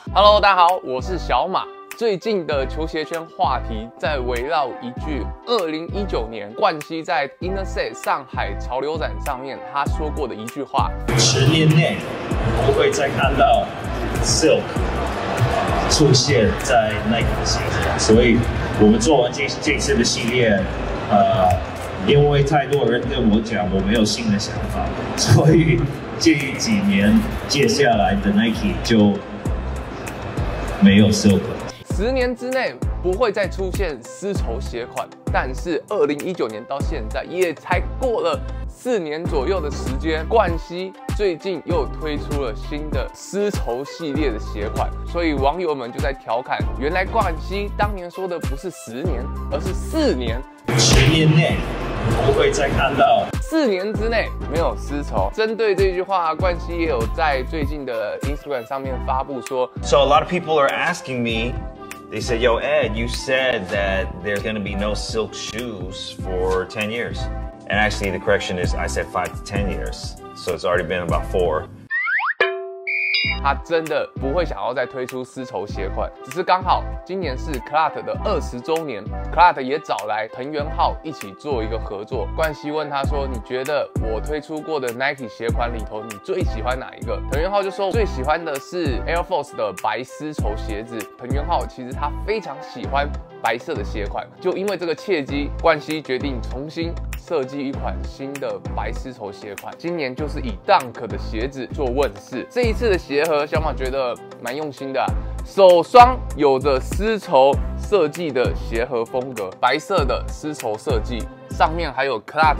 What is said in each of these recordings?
Hello， 大家好，我是小马。最近的球鞋圈话题在围绕一句2019年冠希在 Intersect 上海潮流展上面他说过的一句话 ：10年内不会再看到 Silk 出现在 Nike 的鞋子，所以我们做完这次的系列，因为太多人跟我讲我没有新的想法，所以这几年接下来的 Nike 就没有 Silk。 10年之内不会再出现丝绸鞋款，但是2019年到现在也才过了4年左右的时间，冠希最近又推出了新的丝绸系列的鞋款，所以网友们就在调侃，原来冠希当年说的不是10年，而是4年。 10年内不会再看到 4年之内没有丝绸。针对这句话，冠希也有在最近的 Instagram 上面发布说 So a lot of people are asking me, they said, yo, Ed, you said that there's going to be no silk shoes for 10 years. And actually, the correction is I said 5 to 10 years. So it's already been about 4. 他真的不会想要再推出丝绸鞋款，只是刚好今年是 Clut 的20周年 ，Clut 也找来藤原浩一起做一个合作。冠希问他说：“你觉得我推出过的 Nike 鞋款里头，你最喜欢哪一个？”藤原浩就说：“最喜欢的是 Air Force 的白丝绸鞋子。”藤原浩其实他非常喜欢白色的鞋款，就因为这个契机，冠希决定重新设计一款新的白丝绸鞋款。今年就是以 Dunk 的鞋子做问世。这一次的鞋盒，小马觉得蛮用心的首双有着丝绸设计的鞋盒风格，白色的丝绸设计。上面还有 Clut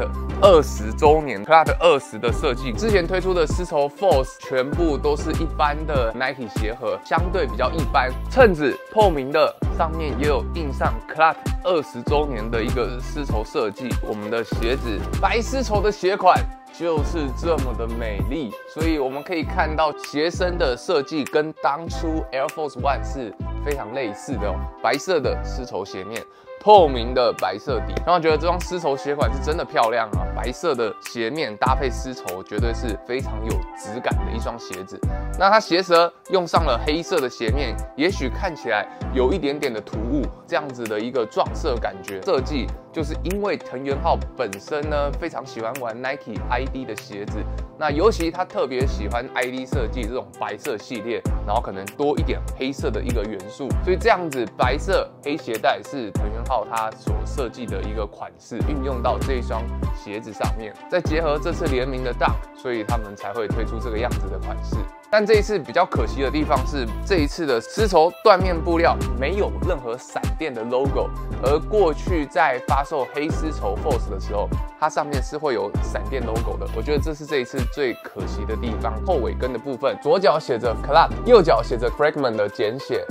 20周年 Clut 20的设计，之前推出的丝绸 Force 全部都是一般的 Nike 鞋盒，相对比较一般。衬子透明的，上面也有印上 Clut 20周年的一个丝绸设计。我们的鞋子白丝绸的鞋款就是这么的美丽，所以我们可以看到鞋身的设计跟当初 Air Force One 是非常类似的哦，白色的丝绸鞋面。透明的白色底，让我觉得这双丝绸鞋款是真的漂亮啊！白色的鞋面搭配丝绸，绝对是非常有质感的一双鞋子。那它鞋舌用上了黑色的鞋面，也许看起来有一点点的突兀，这样子的一个撞色感觉。设计就是因为藤原浩本身呢非常喜欢玩 Nike ID 的鞋子，那尤其他特别喜欢 ID 设计这种白色系列，然后可能多一点黑色的一个元素，所以这样子白色黑鞋带是藤原浩他所设计的一个款式，运用到这一双鞋子上面，再结合这次联名的 Dunk， 所以他们才会推出这个样子的款式。但这一次比较可惜的地方是，这一次的丝绸缎面布料没有任何闪电的 logo， 而过去在发售黑丝绸 Force 的时候，它上面是会有闪电 logo 的。我觉得这是这一次最可惜的地方。后尾跟的部分，左脚写着 Clut， 右脚写着 Fragment 的简写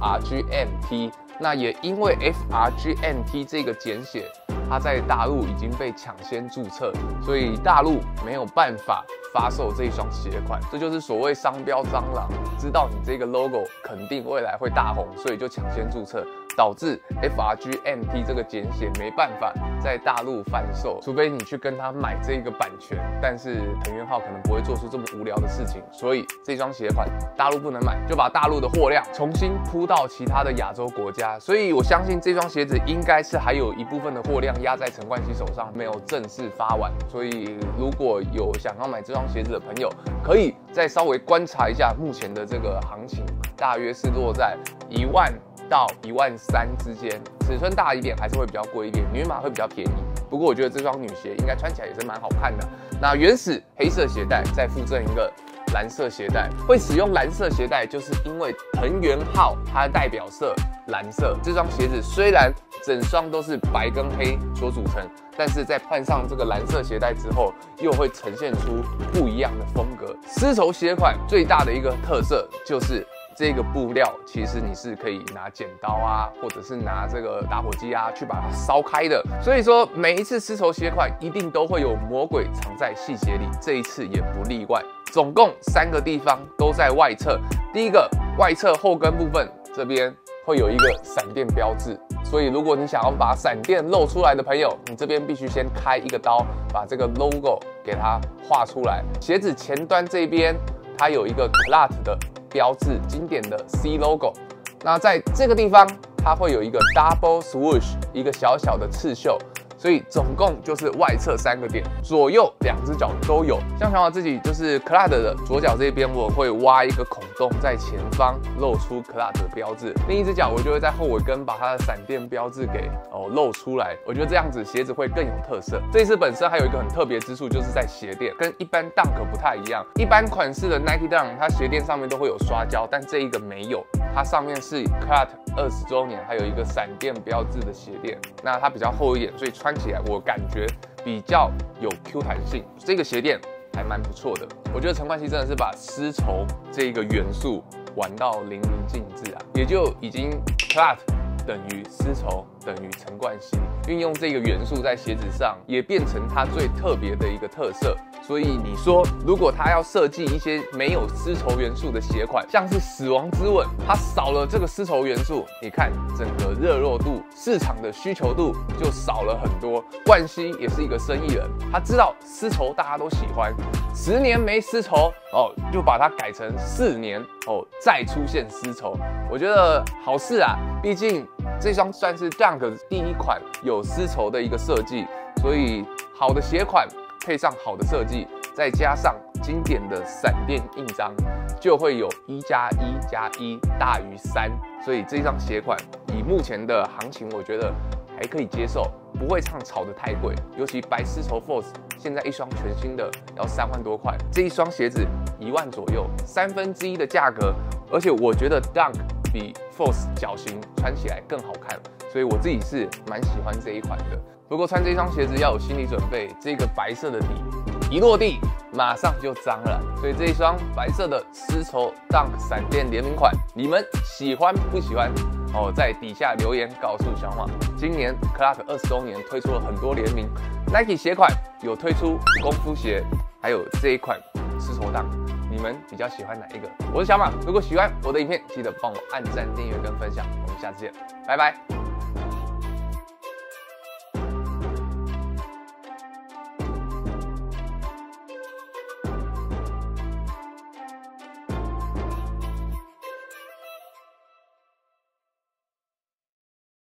FRGMT。那也因为 FRGMT 这个简写，它在大陆已经被抢先注册，所以大陆没有办法发售这一双鞋款。这就是所谓商标蟑螂，知道你这个 logo 肯定未来会大红，所以就抢先注册，导致 FRGMT 这个简写没办法在大陆贩售，除非你去跟他买这个版权。但是藤原浩可能不会做出这么无聊的事情，所以这双鞋款大陆不能买，就把大陆的货量重新铺到其他的亚洲国家。所以我相信这双鞋子应该是还有一部分的货量压在陈冠希手上，没有正式发完。所以如果有想要买这双鞋子的朋友，可以再稍微观察一下目前的这个行情，大约是落在1万到13000之间，尺寸大一点还是会比较贵一点，女码会比较便宜。不过我觉得这双女鞋应该穿起来也是蛮好看的。那原始黑色鞋带再附赠一个蓝色鞋带，会使用蓝色鞋带，就是因为藤原浩它的代表色蓝色。这双鞋子虽然整双都是白跟黑所组成，但是在换上这个蓝色鞋带之后，又会呈现出不一样的风格。丝绸鞋款最大的一个特色就是这个布料，其实你是可以拿剪刀啊，或者是拿这个打火机啊去把它烧开的。所以说每一次丝绸鞋款一定都会有魔鬼藏在细节里，这一次也不例外。总共3个地方都在外侧，第一个外侧后跟部分这边会有一个闪电标志，所以如果你想要把闪电露出来的朋友，你这边必须先开一个刀，把这个 logo 给它画出来。鞋子前端这边它有一个 Clut 的标志，经典的 C logo。那在这个地方，它会有一个 double swoosh， 一个小小的刺绣。所以总共就是外侧3个点，左右2只脚都有。像小马自己就是 Clut 的左脚这边，我会挖一个孔洞在前方，露出 Clut 的标志；另一只脚我就会在后尾跟把它的闪电标志给露出来。我觉得这样子鞋子会更有特色。这一次本身还有一个很特别之处，就是在鞋垫跟一般 Dunk 不太一样。一般款式的 Nike Dunk 它鞋垫上面都会有刷胶，但这一个没有，它上面是 Clut 20周年，还有一个闪电标志的鞋垫。那它比较厚一点，所以穿起来我感觉比较有 Q 弹性，这个鞋垫还蛮不错的。我觉得陈冠希真的是把丝绸这一个元素玩到淋漓尽致啊，也就已经 Clut 等于丝绸等于陈冠希，运用这个元素在鞋子上，也变成它最特别的一个特色。所以你说，如果他要设计一些没有丝绸元素的鞋款，像是死亡之吻，它少了这个丝绸元素，你看整个热络度、市场的需求度就少了很多。冠希也是一个生意人，他知道丝绸大家都喜欢，10年没丝绸就把它改成4年再出现丝绸，我觉得好事啊。毕竟这双算是 Dunk 第一款有丝绸的一个设计，所以好的鞋款配上好的设计，再加上经典的闪电印章，就会有1+1+1大于3。所以这双鞋款以目前的行情，我觉得还可以接受，不会炒得太贵。尤其白丝绸 Force 现在一双全新的要3万多块，这一双鞋子1万左右，1/3的价格。而且我觉得 Dunk 比 Force 脚型穿起来更好看，所以我自己是蛮喜欢这一款的。不过穿这双鞋子要有心理准备，这个白色的底一落地马上就脏了，所以这一双白色的丝绸 Dunk 闪电联名款，你们喜欢不喜欢？在底下留言告诉小马。今年 Clut 20周年推出了很多联名 ，Nike 鞋款有推出功夫鞋，还有这一款丝绸 Dunk， 你们比较喜欢哪一个？我是小马，如果喜欢我的影片，记得帮我按赞、订阅跟分享。我们下次见，拜拜。